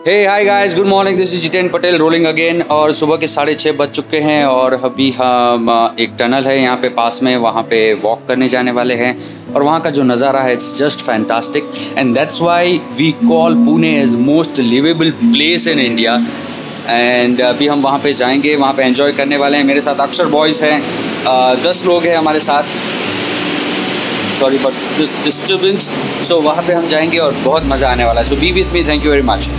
Hey hi guys, good morning. This is Jiten Patel rolling again. और सुबह के 6:30 बज चुके हैं और अभी हम एक टनल है यहाँ पे पास में, वहाँ पे वॉक करने जाने वाले हैं। और वहाँ का जो नज़ारा है it's just fantastic and that's why we call Pune as most liveable place in India. And अभी हम वहाँ पे जाएंगे, वहाँ पे एंजॉय करने वाले हैं। मेरे साथ अक्षर बॉयज़ हैं, 10 लोग हैं हमारे साथ। Sorry for this disturbance. So वहाँ पे हम जाएंगे और बहुत मज़ा आने वाला है। So be with me, thank you very much.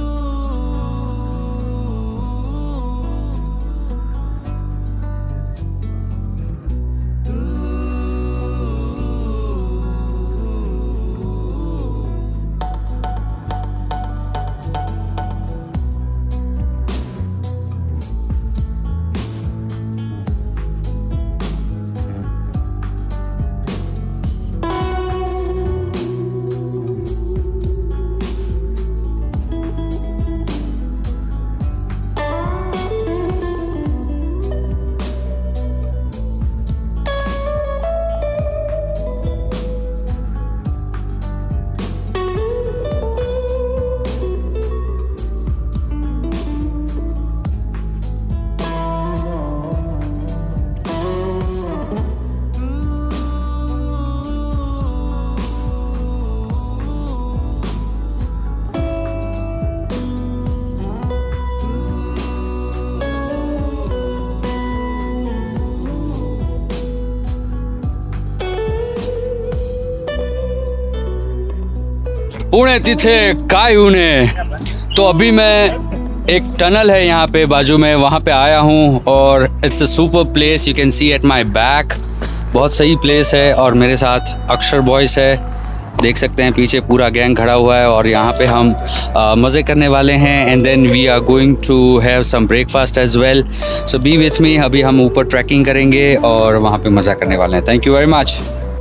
Pune तिथे काय उने। तो अभी मैं एक टनल है यहाँ पे बाजू में, वहाँ पे आया हूँ और it's a super place. You can see at my back, बहुत सही प्लेस है। और मेरे साथ अक्षर बॉयज़ है, देख सकते हैं पीछे पूरा गैंग खड़ा हुआ है। और यहाँ पे हम मज़े करने वाले हैं and then we are going to have some breakfast as well. So be with me. अभी हम ऊपर ट्रैकिंग करेंगे और वहाँ पे मज़ा करने वाले हैं। Thank you very much.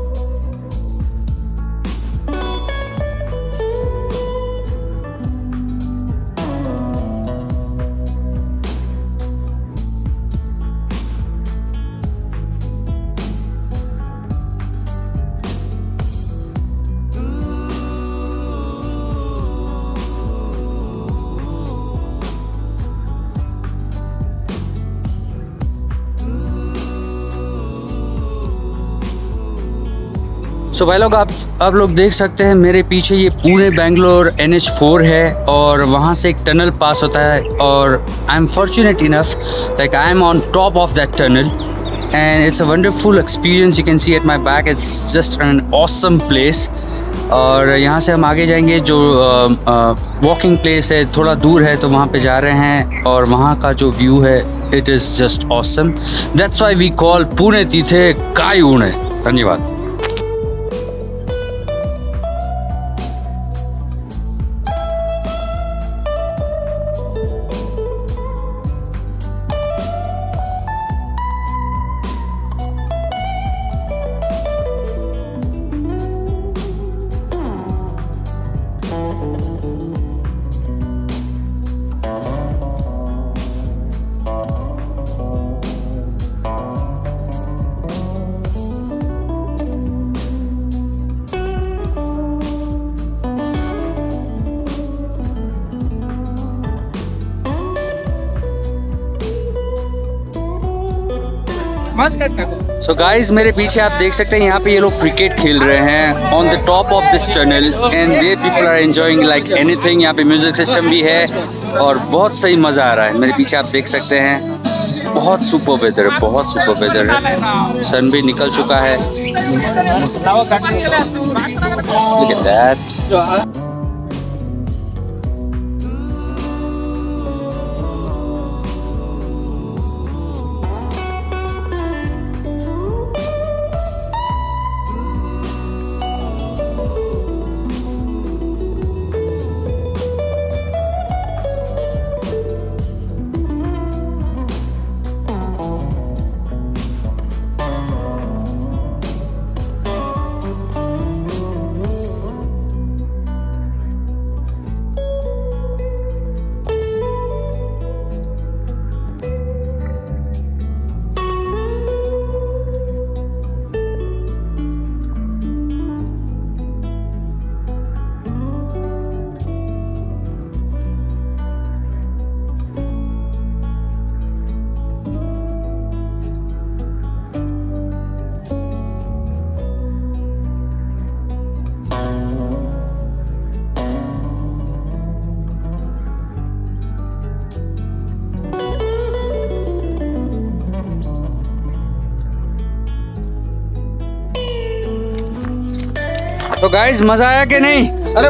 So भाई लोग, आप लोग देख सकते हैं मेरे पीछे ये पुणे बेंगलोर NH4 है और वहाँ से एक टनल पास होता है। और I am fortunate enough that I am on top of that tunnel and it's a wonderful experience. You can see at my back, it's just an awesome place. और यहाँ से हम आगे जाएंगे, जो वॉकिंग प्लेस है थोड़ा दूर है, तो वहाँ पे जा रहे हैं। और वहाँ का जो व्यू है it is just awesome. That's why we call Pune तिथे काय उने। धन्यवाद। सो गाइज, मेरे पीछे आप देख सकते हैं यहाँ पे ये लोग क्रिकेट खेल रहे हैं on the top of this tunnel and there people are enjoying like anything. यहाँ पे म्यूजिक सिस्टम भी है और बहुत सही मज़ा आ रहा है। मेरे पीछे आप देख सकते हैं बहुत सुपर वेदर है, बहुत सुपर वेदर है। सन भी निकल चुका है। Look at that. तो गाइस मजा आया कि नहीं? अरे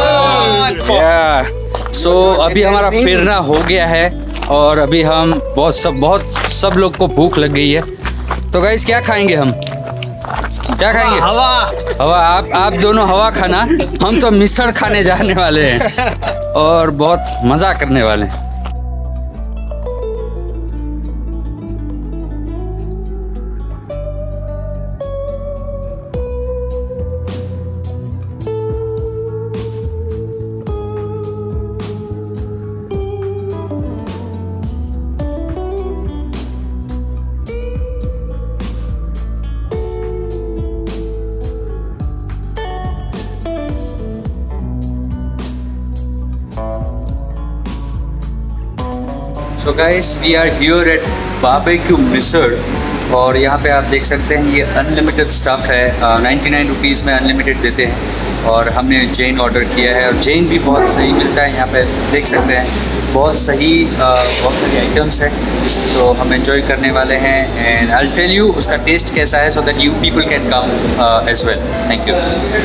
बहुत। सो अभी हमारा फिरना हो गया है और अभी हम सब लोग को भूख लग गई है। तो गाइस क्या खाएंगे हम? क्या खाएंगे? हवा। आप दोनों हवा खाना, हम तो मिसळ खाने जाने वाले हैं और बहुत मज़ा करने वाले हैं। So guys, we are here at Barbecue Misal और यहाँ पे आप देख सकते हैं ये अनलिमिटेड स्टफ़ है। 99 रुपीज़ में अनलिमिटेड देते हैं और हमने जैन ऑर्डर किया है और जैन भी बहुत सही मिलता है। यहाँ पे देख सकते हैं बहुत सारी आइटम्स हैं, तो हम एंजॉय करने वाले हैं and I will tell you उसका टेस्ट कैसा है so that you people can come as well. Thank you.